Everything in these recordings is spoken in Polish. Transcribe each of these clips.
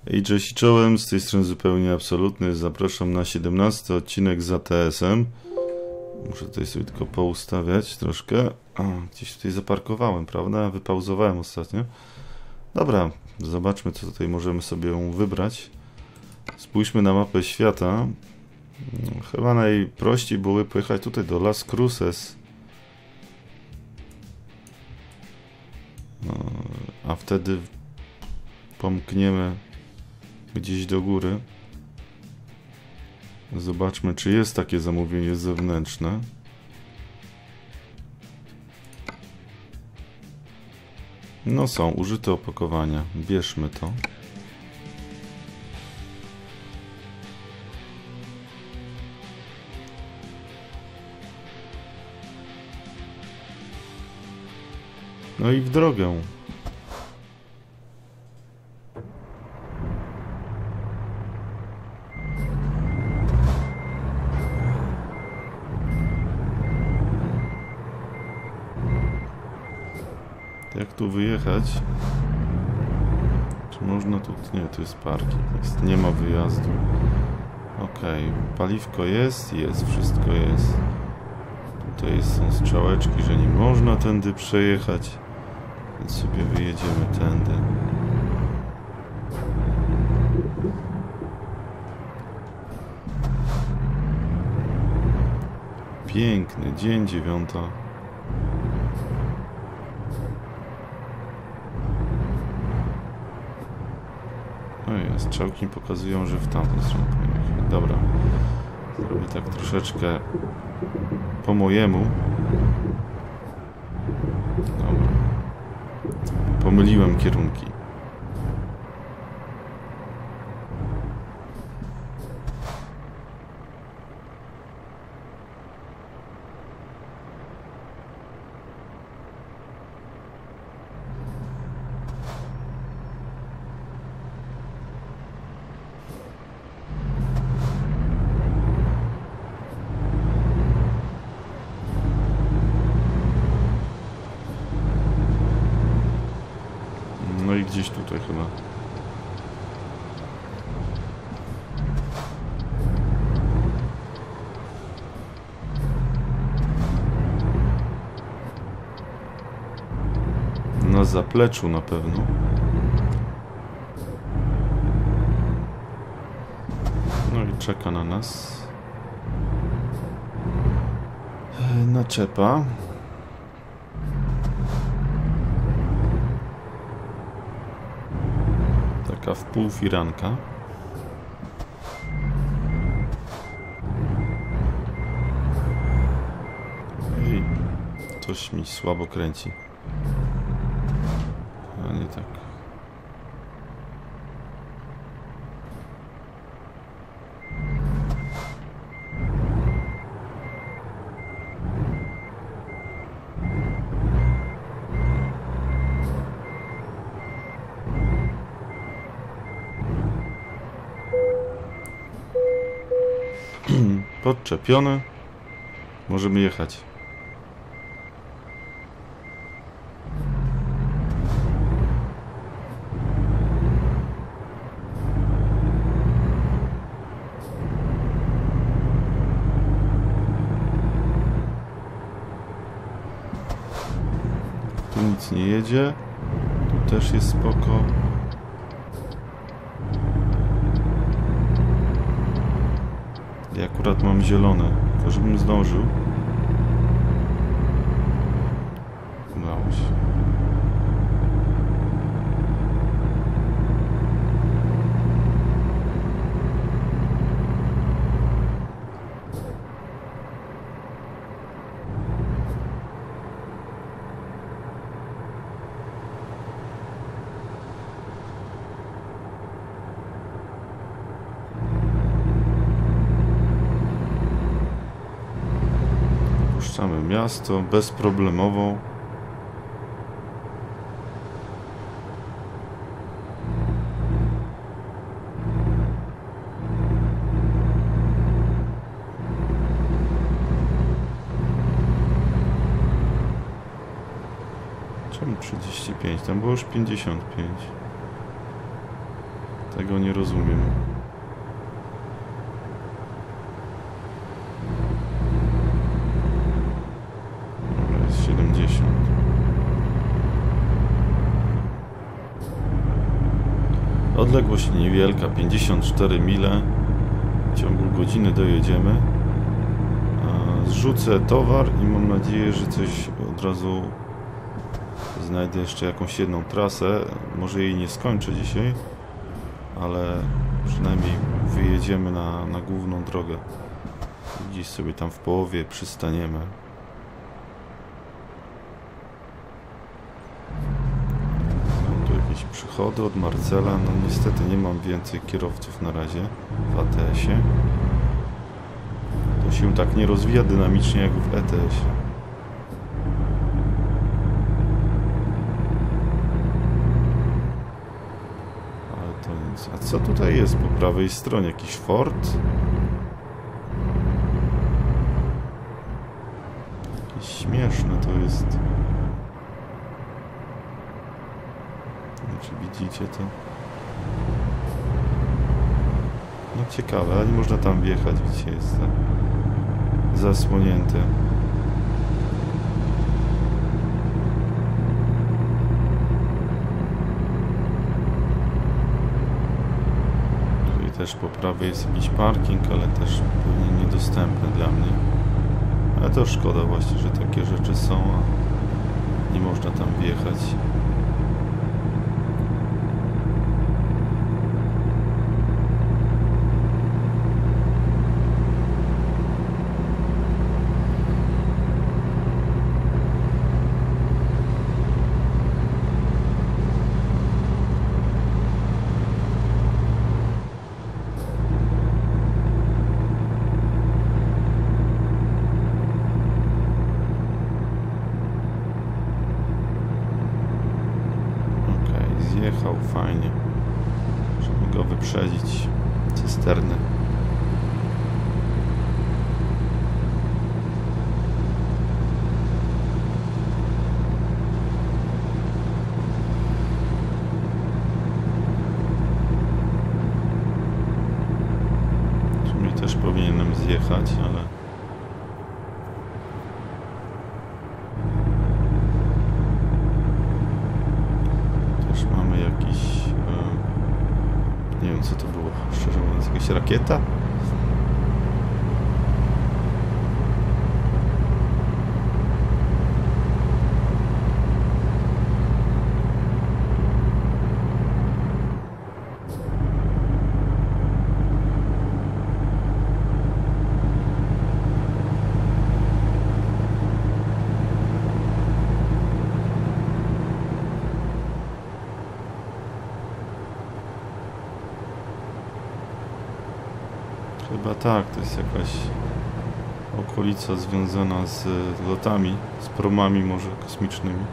Hej, cześć i czołem, z tej strony zupełnie absolutny. Zapraszam na 17 odcinek z ATS-em. Muszę tutaj sobie tylko poustawiać troszkę. Gdzieś tutaj zaparkowałem, prawda? Wypauzowałem ostatnio. Dobra, zobaczmy, co tutaj możemy sobie wybrać. Spójrzmy na mapę świata. Chyba najprościej byłoby pojechać tutaj do Las Cruces. A wtedy pomkniemy gdzieś do góry. Zobaczmy, czy jest takie zamówienie zewnętrzne. No są, użyte opakowania. Bierzmy to. No i w drogę. Jak tu wyjechać? Czy można tu... Nie, tu jest parking. Nie ma wyjazdu. Okej, paliwko jest, wszystko jest. Tutaj są strzałeczki, że nie można tędy przejechać. Więc sobie wyjedziemy tędy. Piękny dzień, 9. No i strzałki pokazują, że w tamtą stronę pojechać. Dobra. Zrobię tak troszeczkę po mojemu. Dobra. Pomyliłem kierunki. No i gdzieś tutaj chyba. Na zapleczu na pewno. No i czeka na nas naczepa. Taka w pół firanka. I coś mi słabo kręci. A nie tak. Podczepione. Możemy jechać. Tu nic nie jedzie. Tu też jest spoko. Ja akurat mam zielone, tylko żebym zdążył. Udało się. Opuszczamy miasto bezproblemowo. Czemu 35? Tam było już 55. Tego nie rozumiem. Dobra, jest 70. Odległość niewielka, 54 mile. W ciągu godziny dojedziemy. Zrzucę towar i mam nadzieję, że coś od razu znajdę jeszcze jakąś jedną trasę. Może jej nie skończę dzisiaj, ale przynajmniej wyjedziemy na główną drogę. Gdzieś sobie tam w połowie przystaniemy. Mam tu jakieś przychody od Marcela. No niestety nie mam więcej kierowców na razie w ATS-ie. To się tak nie rozwija dynamicznie jak w ETS-ie. Ale to nic. A co tutaj jest po prawej stronie? Jakiś fort? Jakieś śmieszne to jest. Czy widzicie to? No ciekawe, ale nie można tam wjechać, widzicie, jest zasłonięte. Tutaj też po prawej jest jakiś parking, ale też pewnie niedostępny dla mnie. Ale to szkoda właśnie, że takie rzeczy są, a nie można tam wjechać. Zjechał fajnie. Żeby go wyprzedzić. Cysterny. W sumie też powinienem zjechać, ale mamy jakiś... nie wiem co to było, szczerze mówiąc, jakaś rakieta? Chyba tak, to jest jakaś okolica związana z lotami, z promami może kosmicznymi.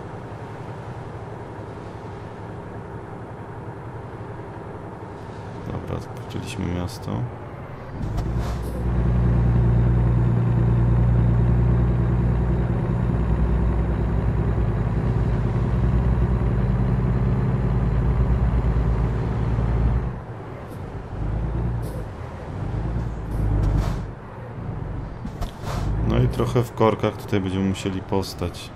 Dobra, odkryliśmy miasto. No i trochę w korkach tutaj będziemy musieli postać.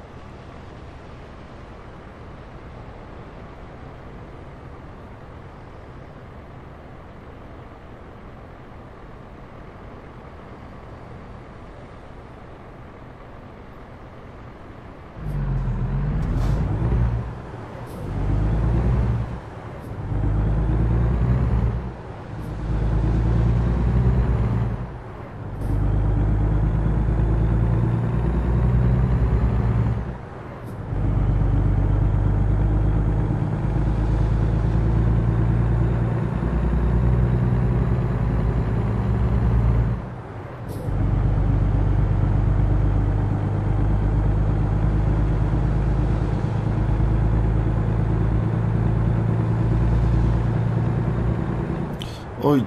Oj!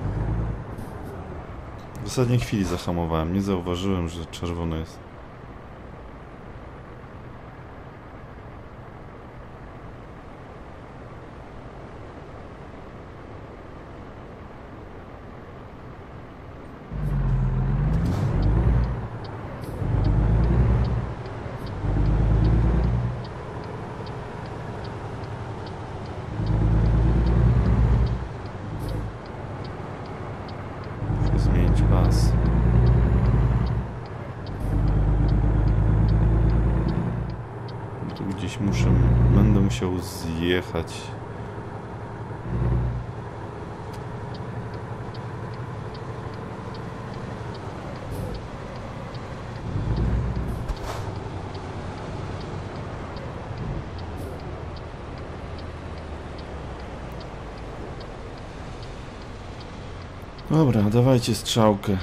W ostatniej chwili zahamowałem, nie zauważyłem, że czerwone jest. musiał zjechać. Dobra, dawajcie strzałkę.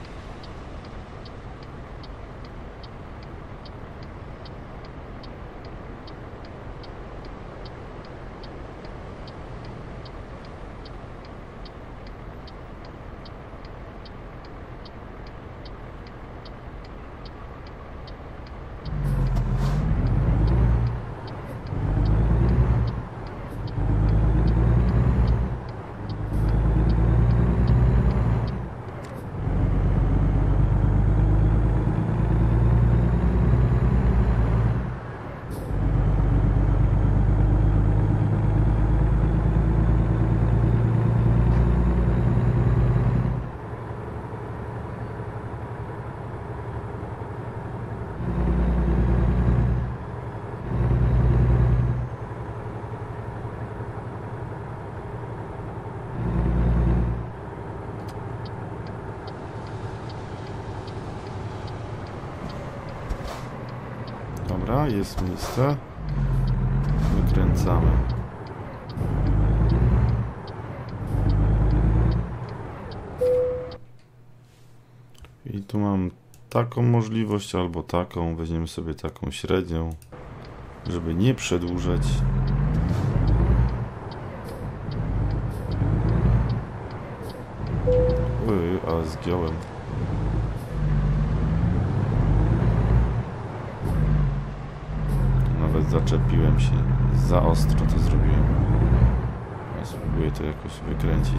Dobra, jest miejsce. Wykręcamy. I tu mam taką możliwość albo taką. Weźmiemy sobie taką średnią, żeby nie przedłużać. Oj, ale zgiąłem. Nawet zaczepiłem się. Za ostro to zrobiłem. Ja spróbuję to jakoś wykręcić.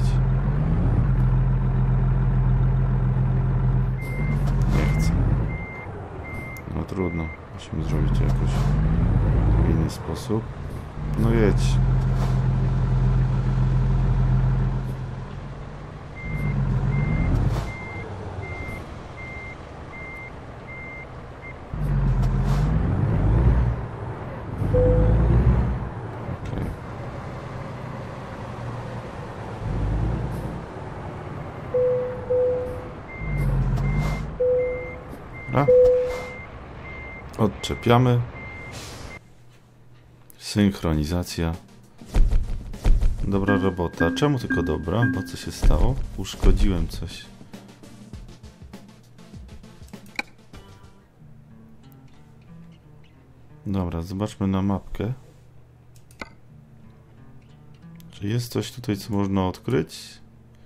Nie chcę. No trudno. Musimy zrobić to jakoś w inny sposób. No jedź. Odczepiamy. Synchronizacja. Dobra robota. Czemu tylko dobra? Bo co się stało? Uszkodziłem coś. Dobra, zobaczmy na mapkę. Czy jest coś tutaj, co można odkryć?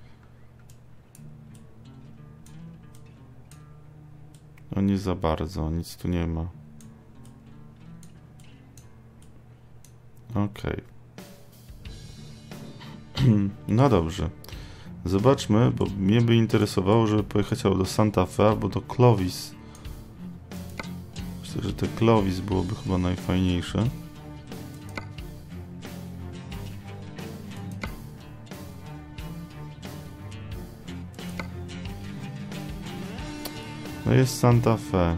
No nie za bardzo, nic tu nie ma. Okej. No dobrze. Zobaczmy, bo mnie by interesowało, żeby pojechać albo do Santa Fe, albo do Clovis. Myślę, że te Clovis byłoby chyba najfajniejsze. No jest Santa Fe.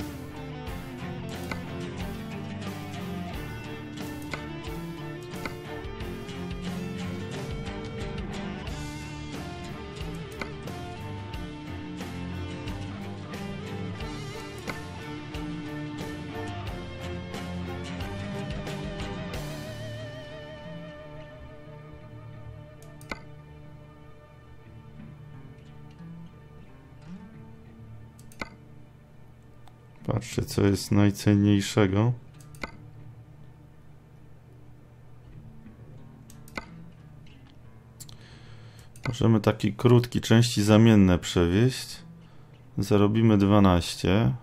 Patrzcie, co jest najcenniejszego. Możemy taki krótki, części zamienne przewieźć. Zarobimy 12.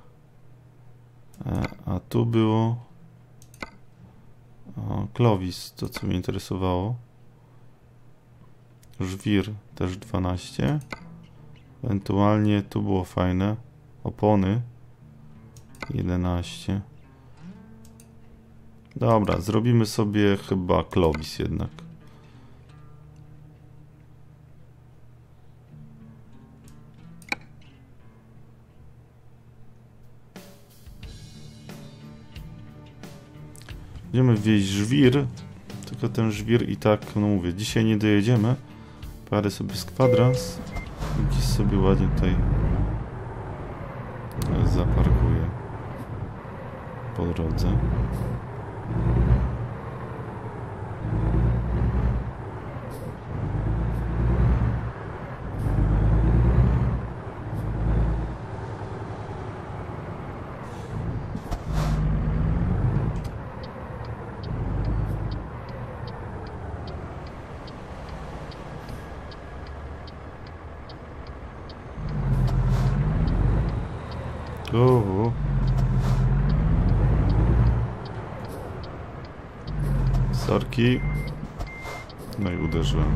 A tu było... O, Clovis, to co mnie interesowało. Żwir, też 12. Ewentualnie tu było fajne. Opony. 11. Dobra, zrobimy sobie chyba Clovis jednak. Będziemy wieźć żwir, tylko ten żwir i tak, no mówię, dzisiaj nie dojedziemy. Parę sobie z kwadrans. Gdzieś sobie ładnie tutaj zaparkuję po drodze. O. Sorki. No i uderzyłem.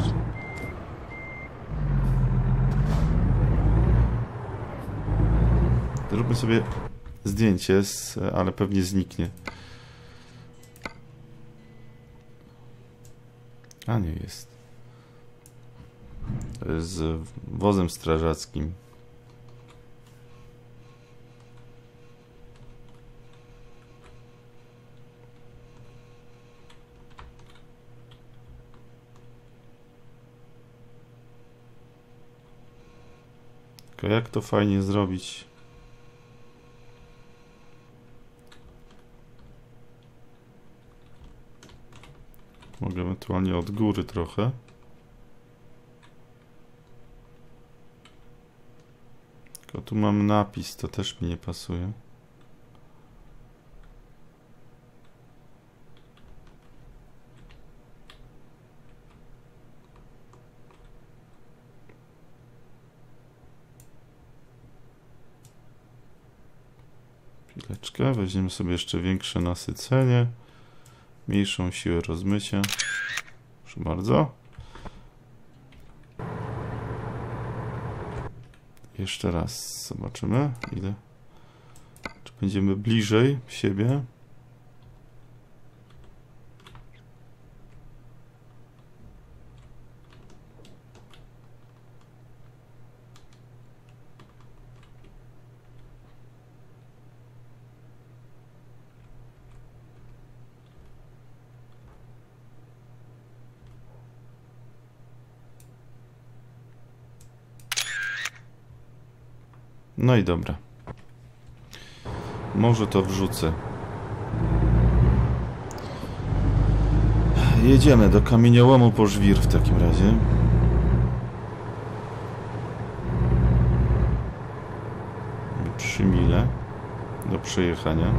Zróbmy sobie zdjęcie, ale pewnie zniknie. A nie jest. Z wozem strażackim. Tylko jak to fajnie zrobić? Mogę ewentualnie od góry trochę. Tylko tu mam napis, to też mi nie pasuje. Chwileczkę, weźmiemy sobie jeszcze większe nasycenie, mniejszą siłę rozmycia. Proszę bardzo. Jeszcze raz zobaczymy, ile. Czy będziemy bliżej siebie? No i dobra. Może to wrzucę. Jedziemy do kamieniołomu po żwir w takim razie. Mamy 3 mile do przejechania.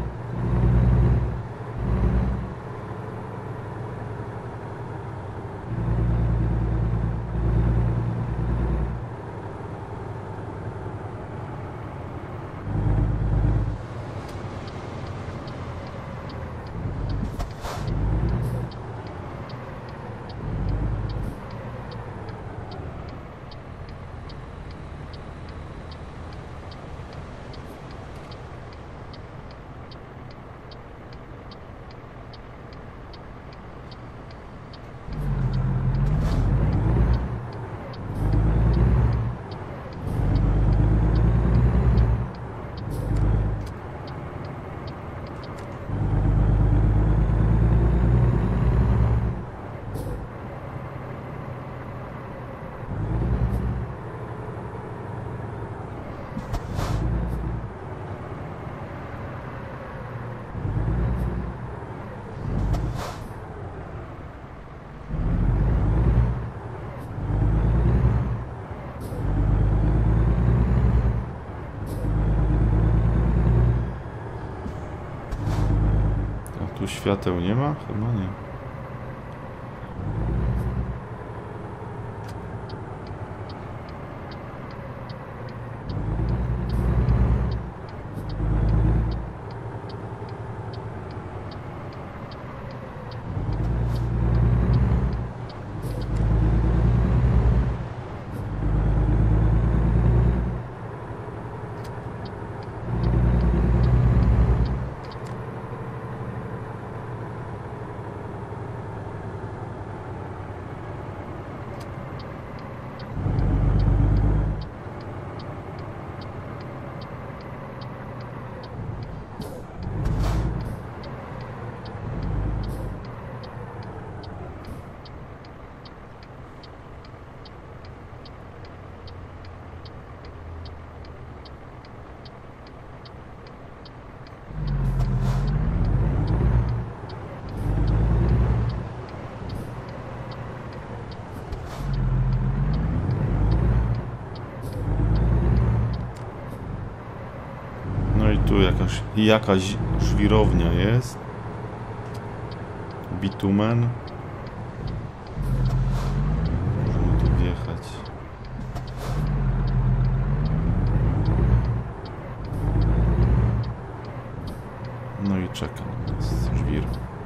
Tu świateł nie ma? Chyba nie. jakaś żwirownia jest. Bitumen. Możemy tu wjechać. No i czeka na nas żwir.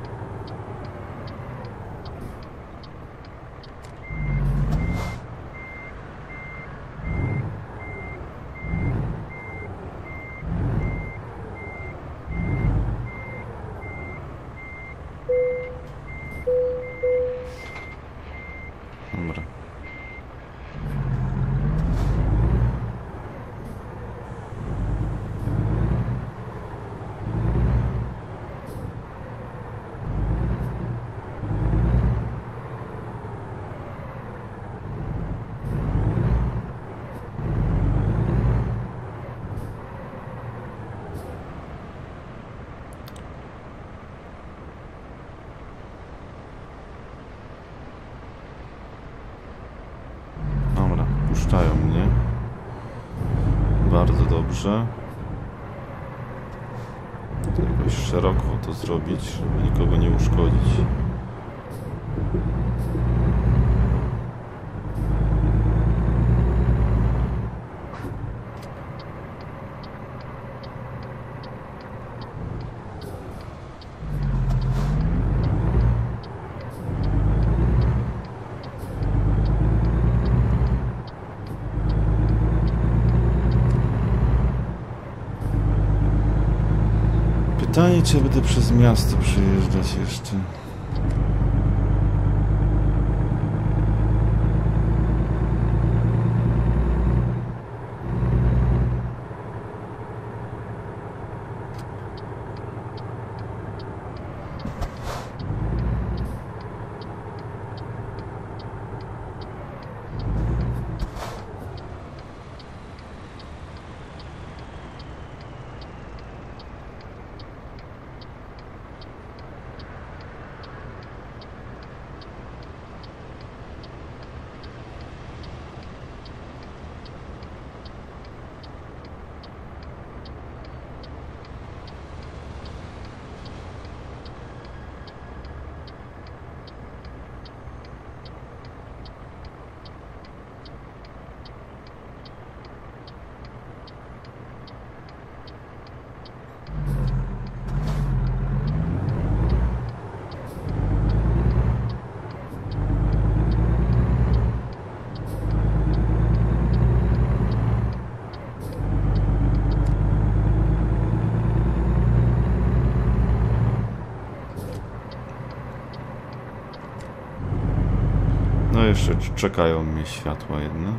Dobra. Puszczają mnie. Bardzo dobrze. Jakoś szeroko to zrobić, żeby nikogo nie uszkodzić. Pytanie, czy będę przez miasto przejeżdżać jeszcze. No jeszcze czekają mnie światła jedne.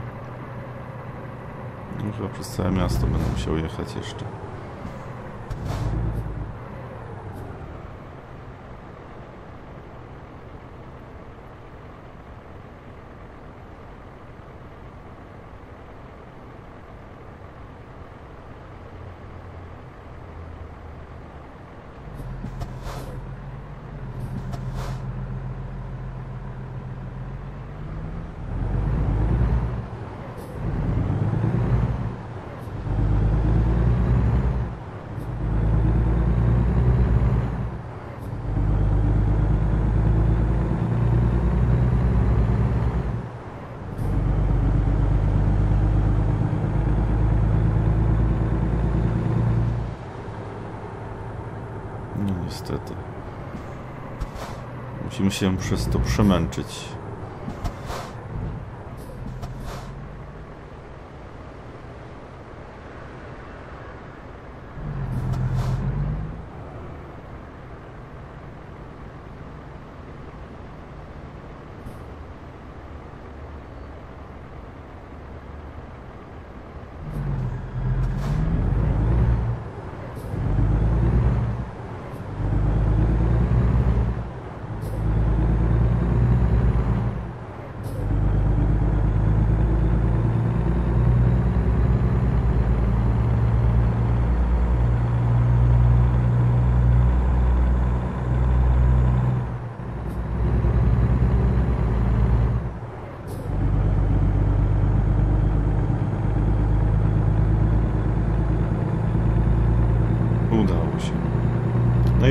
No chyba przez całe miasto będę musiał jechać jeszcze. No niestety. Musimy się przez to przemęczyć.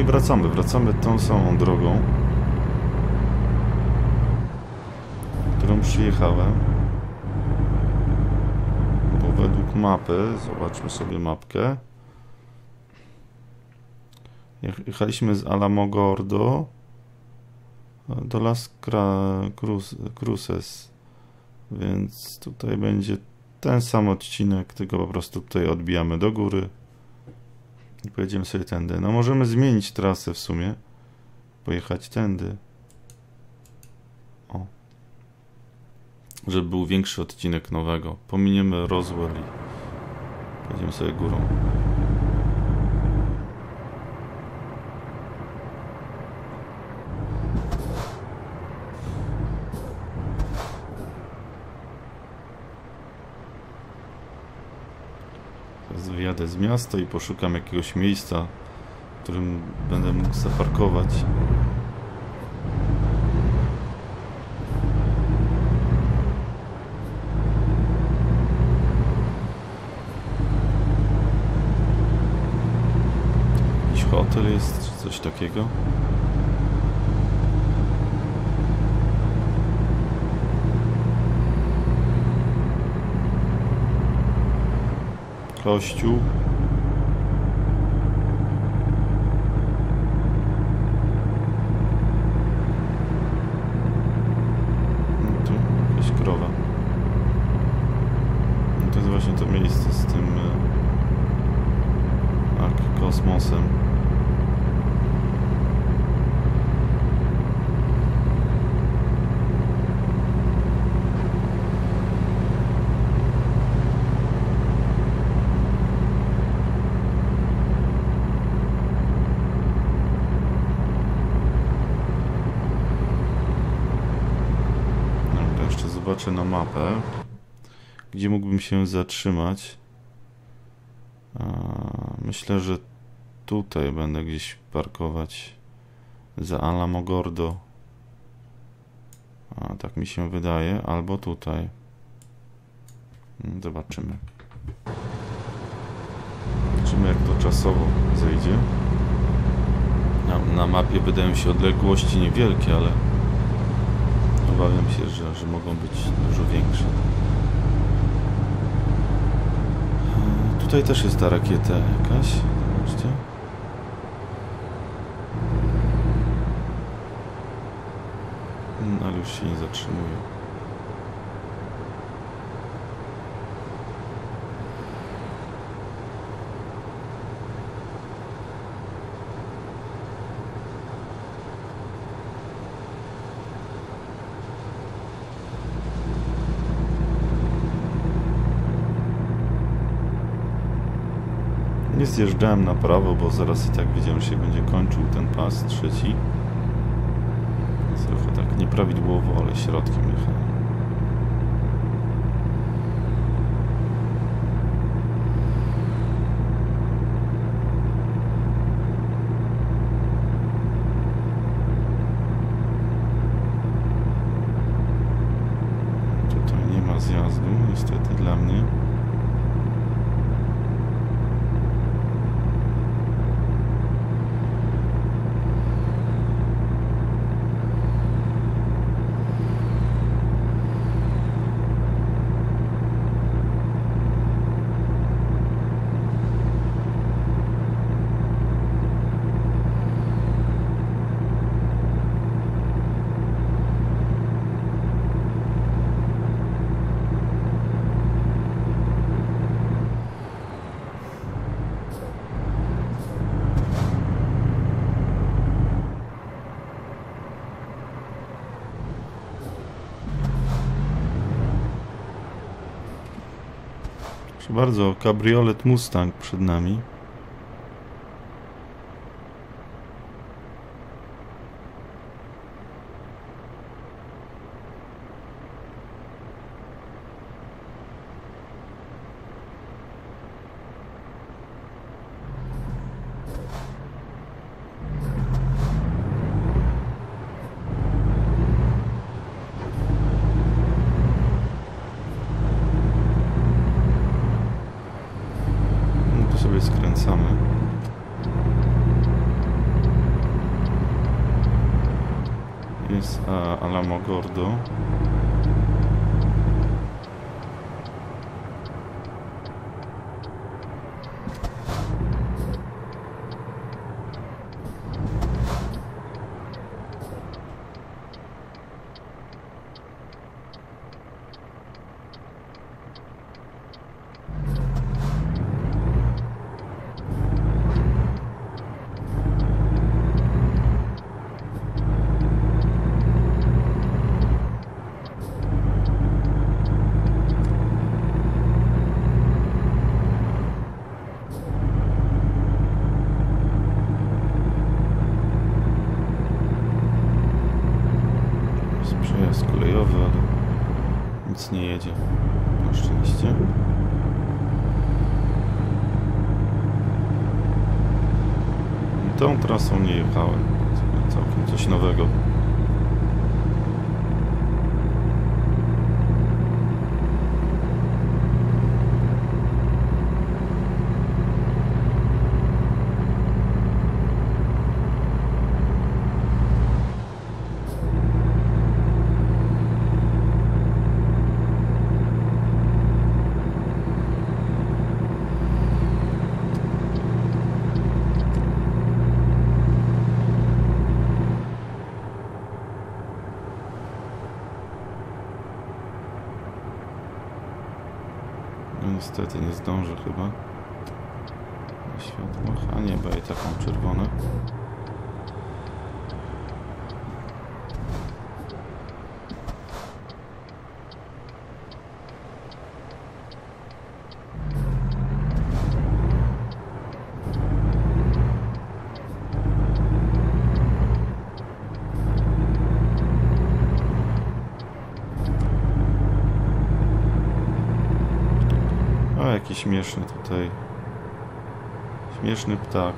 i wracamy tą samą drogą, którą przyjechałem. Bo według mapy, zobaczmy sobie mapkę. Jechaliśmy z Alamogordo do Las Cruces, więc tutaj będzie ten sam odcinek, tylko po prostu tutaj odbijamy do góry i pojedziemy sobie tędy. No możemy zmienić trasę w sumie, pojechać tędy, o, żeby był większy odcinek nowego. Pominiemy Roswell i pojedziemy sobie górą. Wyjadę z miasta i poszukam jakiegoś miejsca, w którym będę mógł zaparkować. Jakiś hotel jest, czy coś takiego? Kościół. No tu jakaś krowa. No to jest właśnie to miejsce z tym kosmosem. Zobaczę na mapę, gdzie mógłbym się zatrzymać. Myślę, że tutaj będę gdzieś parkować za Alamogordo. Tak mi się wydaje, albo tutaj. Zobaczymy. Zobaczymy, jak to czasowo zejdzie. Na mapie wydają się odległości niewielkie, ale obawiam się, że mogą być dużo większe. Tutaj też jest ta rakieta jakaś. Zobaczcie. Ale już się nie zatrzymuje. Nie zjeżdżałem na prawo, bo zaraz i tak wiedziałem, że się będzie kończył ten pas trzeci. Trochę tak nieprawidłowo, ale środkiem jechałem. Tutaj nie ma zjazdu, niestety dla mnie. Proszę bardzo, kabriolet Mustang przed nami. Sobie skręcamy. Concordo. Przejazd kolejowy, ale nic nie jedzie. Na szczęście. Tą trasą nie jechałem. Całkiem coś nowego. No niestety nie zdążę chyba na światłach, a nie, bo i tak mam czerwone. O, jaki śmieszny tutaj. Śmieszny ptak.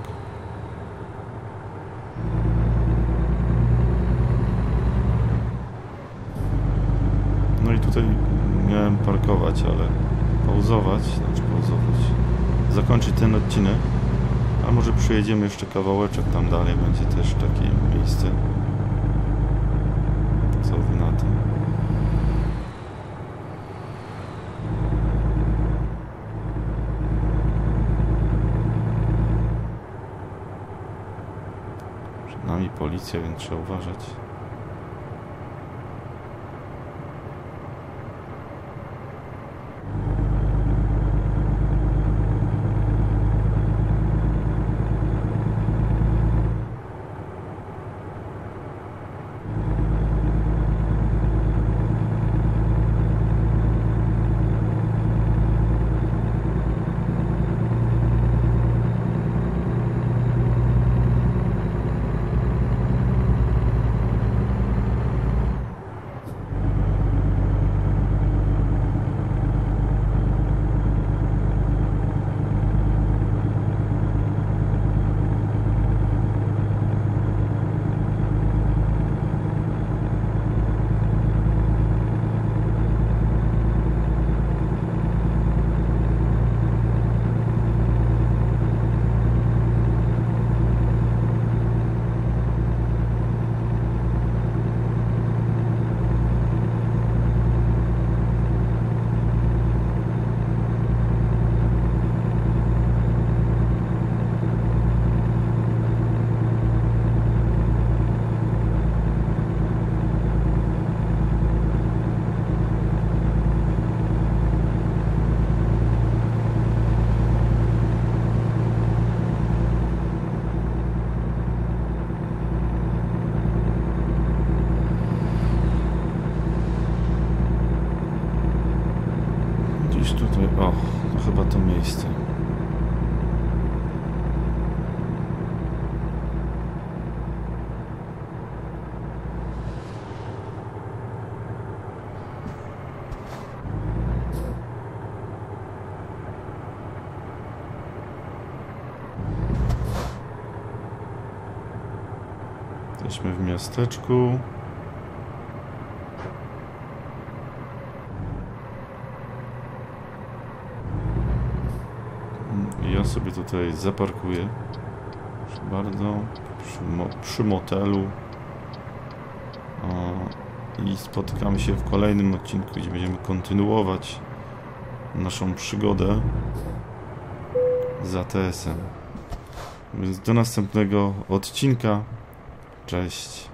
No i tutaj miałem parkować, ale pauzować, zakończyć ten odcinek. A może przyjedziemy jeszcze kawałeczek tam dalej, będzie też takie miejsce. Co wy na to? Przed nami policja, więc trzeba uważać. Tutaj, o, to chyba to miejsce. Jesteśmy w miasteczku. Ja sobie tutaj zaparkuję. Proszę bardzo. Przy motelu. O, i spotkamy się w kolejnym odcinku, gdzie będziemy kontynuować naszą przygodę z ATS-em. Więc do następnego odcinka. Cześć.